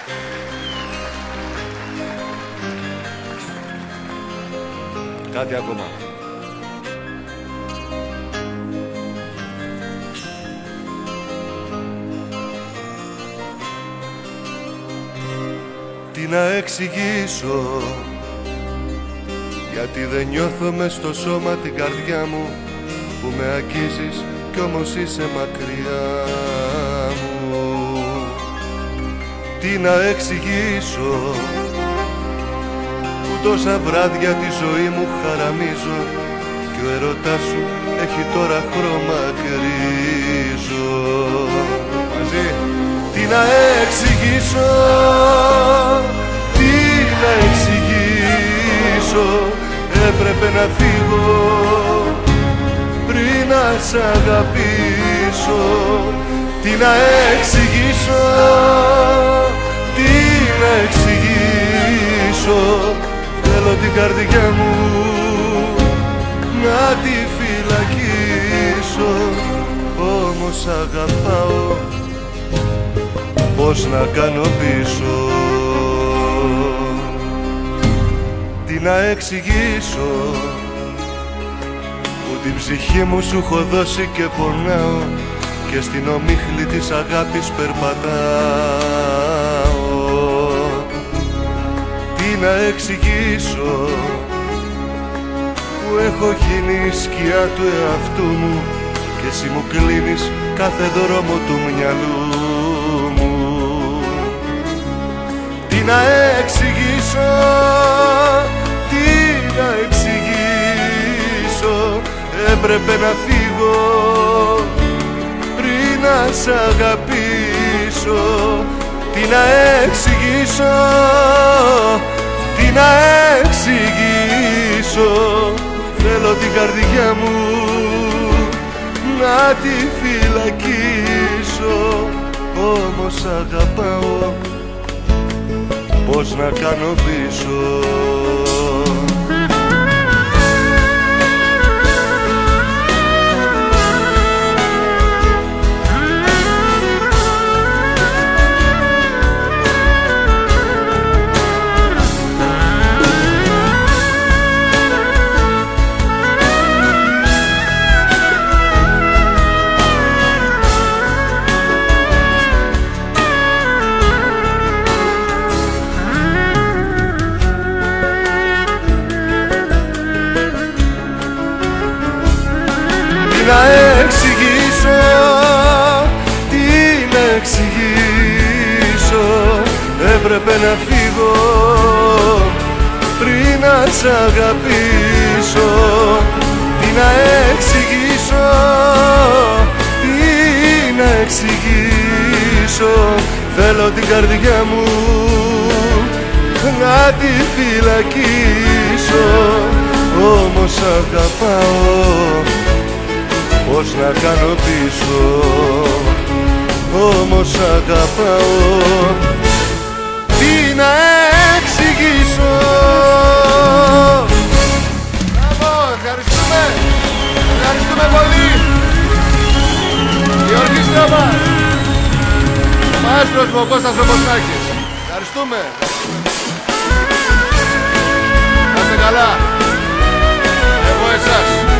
Κάτι ακόμα. Τι να εξηγήσω, γιατί δεν νιώθω μες στο σώμα την καρδιά μου, που με αγγίζεις κι όμως είσαι μακριά μου. Τι να εξηγήσω, που τόσα βράδια τη ζωή μου χαραμίζω κι ο ερωτάς σου έχει τώρα χρώμα γκρίζο. Μαζί. Τι να εξηγήσω, τι να εξηγήσω, έπρεπε να φύγω πριν να σ' αγαπήσω. Τι να εξηγήσω, τι να εξηγήσω, θέλω την καρδιά μου να τη φυλακίσω, όμως αγαπάω, πώς να κάνω πίσω. Τι να εξηγήσω, που την ψυχή μου σου έχω δώσει και πονάω και στην ομίχλη της αγάπης περπατάω. Τι να εξηγήσω, που έχω γίνει η σκιά του εαυτού μου και εσύ μου κλείνεις κάθε δρόμο του μυαλού μου. Τι να εξηγήσω, τι να εξηγήσω, έπρεπε να φύγω πριν να σ' αγαπήσω. Τι να εξηγήσω, τι να εξηγήσω, θέλω την καρδιά μου να τη φυλακίσω, όμως αγαπάω, πώς να κάνω πίσω. Τι να εξηγήσω, τι να εξηγήσω, έπρεπε να φύγω πριν να σ' αγαπήσω. Τι να εξηγήσω, τι να εξηγήσω, θέλω την καρδιά μου να τη φυλακίσω, όμως αγαπάω, πώς να κάνω πίσω, όμως αγαπάω. Τι να εξηγήσω. Μπράβο, ευχαριστούμε. Ευχαριστούμε πολύ. Η ορχήστρα μας, ο μαέστρος μου ο Κώστας ο Κωστάκης. Ευχαριστούμε. Να είστε καλά. Εγώ εσάς.